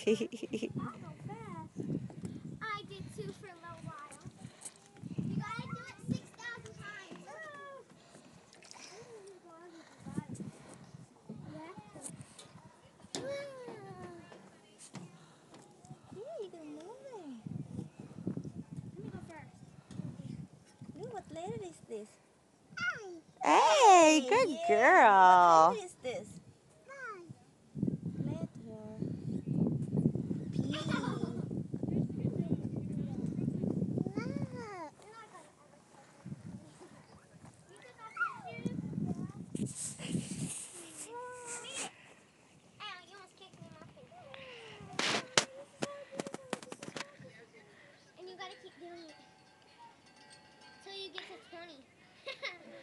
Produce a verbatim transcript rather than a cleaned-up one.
fast. I did too for a little while. You gotta do it six thousand times. Yeah, you can move it. Let me go first. Look, what letter is this? Hey, good Yeah. girl. What letter is this? Letter P. And you gotta keep doing it till you get to twenty.